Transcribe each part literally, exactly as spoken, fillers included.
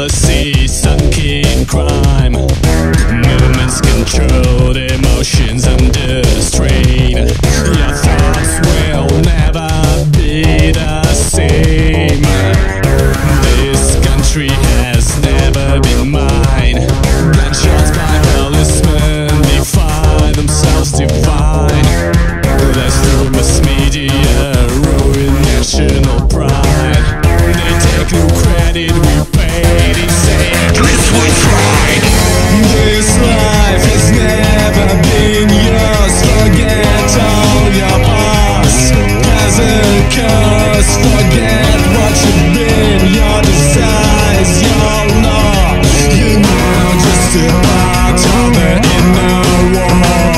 jealousy sunk in crime. Movements controlled, emotions under strain. Your thoughts will never be the same. This country has never been mine. Gunshots by policemen define themselves divine. Let's through mass media ruin national pride. They take no credit, we paid it, say at least we tried. This life has never been yours. Forget all your past as a curse. Forget what you've been, your desires, your law. You're now just a part of the inner war.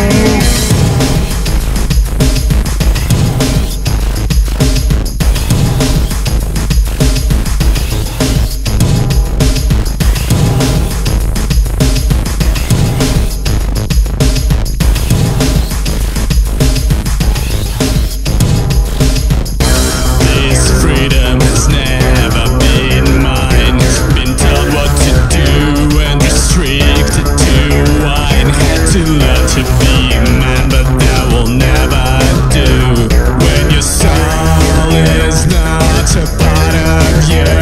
Freedom has never been mine. Been told what to do and restricted to whine. Had to learn to be a man, but that will never do. When your soul is not a part of you.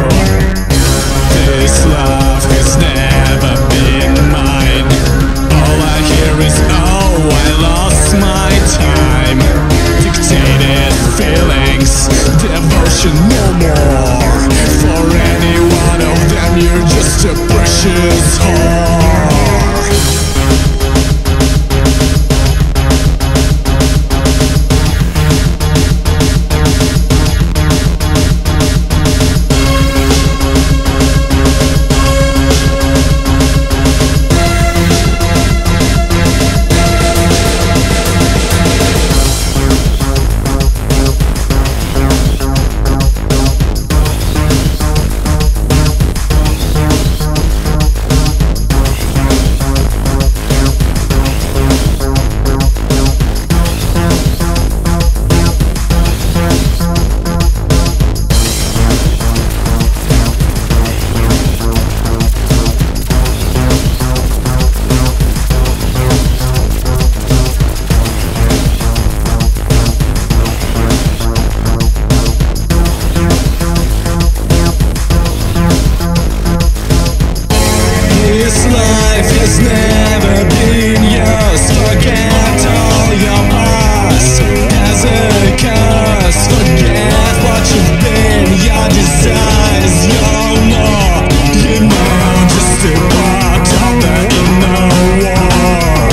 This love has never been mine. All I hear is, oh, I lost my time. Dictated feelings, devotion no more. For any one of them you're just a precious whore. This life has never been yours. Forget all your past as a curse. Forget what you've been, your desires, your law. You're now just a part of the inner war.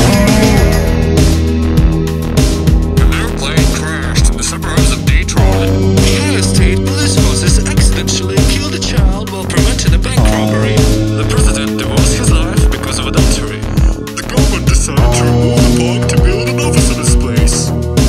An airplane crashed in the suburbs of Detroit. Ohio State police forces accidentally killed a child while preventing a bank robbery. The president divorced his life because of adultery. The government decided to remove the park to build an office in its place.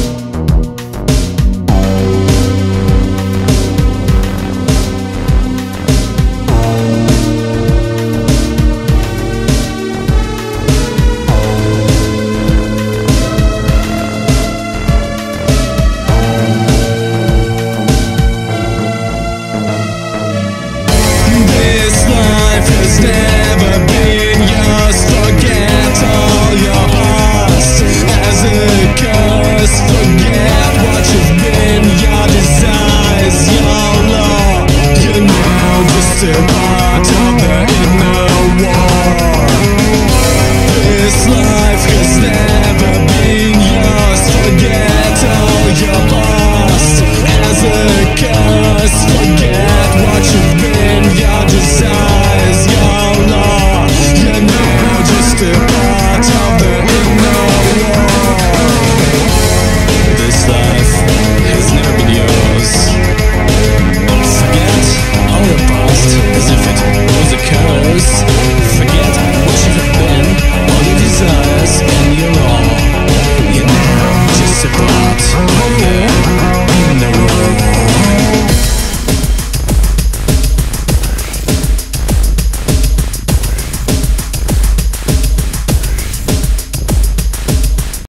This life has never been yours. Forget all your past as a curse. Forget what you've been, your desires, your law. You're now just a part of the inner war. This life has never been yours. Forget all your past as a curse. Forget